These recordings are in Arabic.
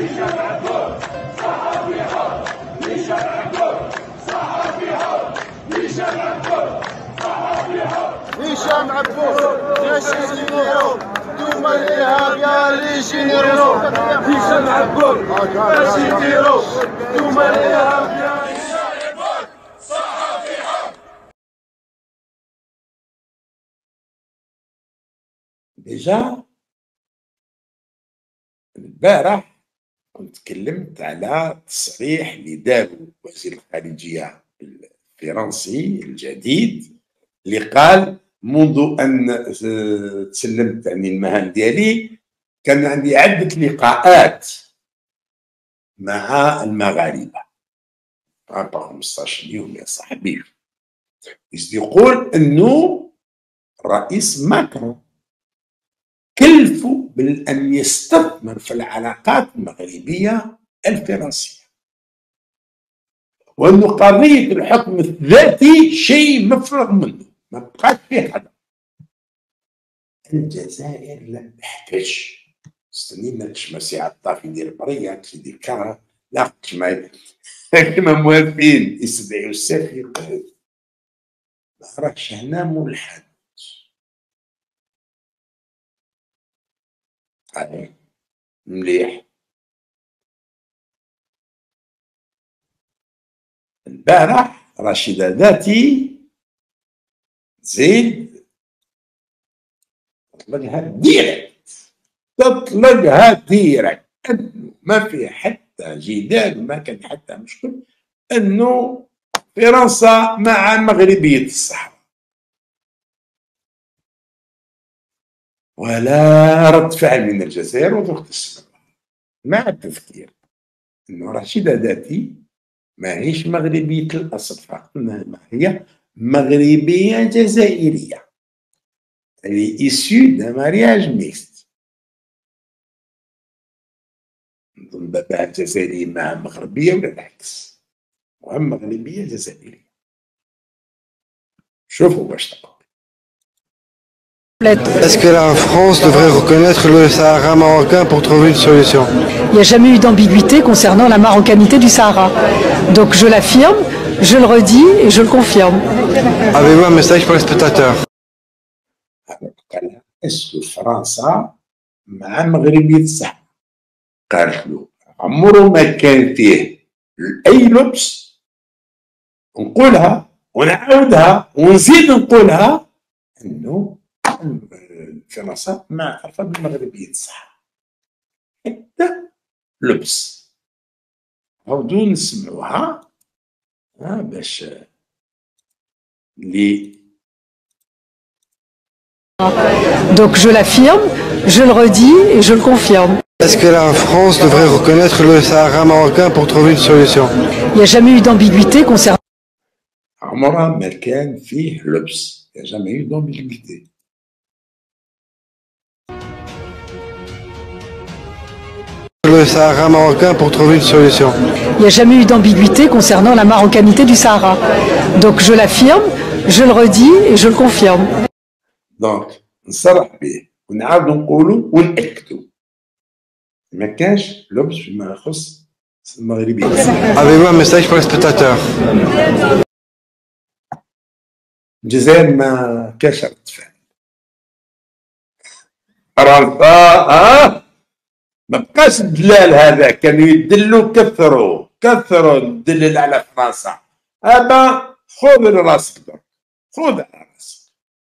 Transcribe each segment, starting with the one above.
هشام عبود يا شيرينيرو دوما الإرهاب يا ليجينيرو هشام عبود يا شيرينيرو دوما الإرهاب يا ديجا البارح كنت تكلمت على تصريح اللي داروا وزير الخارجية الفرنسي الجديد اللي قال منذ أن تسلمت يعني المهام ديالي كان عندي عدة لقاءات مع المغاربة 15 يوم يا صاحبي. يقول أنه الرئيس ماكرون كلفوا بأن يستثمر في العلاقات المغربية الفرنسية، وأنه قضية الحكم الذاتي شيء مفروغ منه ما بقاش فيه حدا. الجزائر لم تحتاج استنينا كش ما سي عطاف يدير برية كش يدير كره لا كش ما كما موافقين يستدعيو السفير ما راكش هنا ملحد. مليح. البارح رشيدة ذاتي زيد تطلقها ديريكت انه ما في حتى جدال ما كان حتى مشكل انه فرنسا مع مغربية الصحراء، ولا رد فعل من الجزائر وضغط السماء مع التذكير انه رشيدة ذاتي ماهيش مغربية الأصل فقط، هي مغربية جزائرية اللي إيسيو دا مارياج ميكست. نظن باباها جزائرية مع مغربية ولا العكس، وهم مغربية جزائرية. شوفوا واش تقول. Est-ce que la France devrait reconnaître le Sahara marocain pour trouver une solution? Il n'y a jamais eu d'ambiguïté concernant la marocanité du Sahara. Donc je l'affirme, je le redis et je le confirme. Avez-vous un message pour les spectateurs? Est-ce que فرنسا مع مغربية الصحراء؟ قالت له عمره ما كان فيه أي لبس، نقولها ونعاودها ونزيد نقولها أنه فرنسا معترفة بالمغربية الصحراء حتى لبس. عاودو نسمعوها باش اللي. Donc je l'affirme, je le redis et je le confirme. Est-ce que la France devrait reconnaître le Sahara marocain pour trouver une solution? Il n'y a jamais eu d'ambiguïté concernant. عمرها ما كان فيه لبس، il n'y a jamais eu d'ambiguïté. Le Sahara marocain pour trouver une solution. Il n'y a jamais eu d'ambiguïté concernant la marocanité du Sahara. Donc je l'affirme, je le redis et je le confirme. Donc نصرح به ونعاودو نقولو ونأكدو ما كانش لبس فيما يخص المغربيين. Avez-vous un message pour les spectateurs? الجزائر ما كانش رد فعل. فرنسا ما بقاش الدلال هذا، كانوا يدلوا كثروا الدلال على فرنسا. أبا خذ راسك درك، خذ على راسك.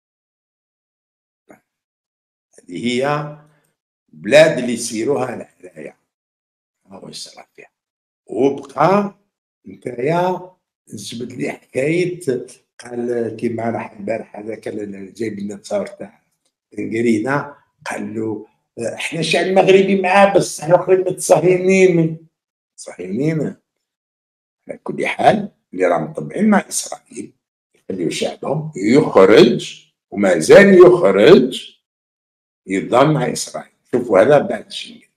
هذه هي بلاد اللي يسيروها الحرايا، ها واش صرا فيها. وبقى نتايا جبت لي حكاية قال كيما راح البارح هذاك جايب لنا التصاور تاع قرينا قال له احنا شعب مغربي معاه بصح الاخرين متصهينين. على كل حال اللي راهم مطبعين مع اسرائيل يخليو شعبهم يخرج وما زال يخرج يضل مع اسرائيل. شوفوا هذا بعد شنو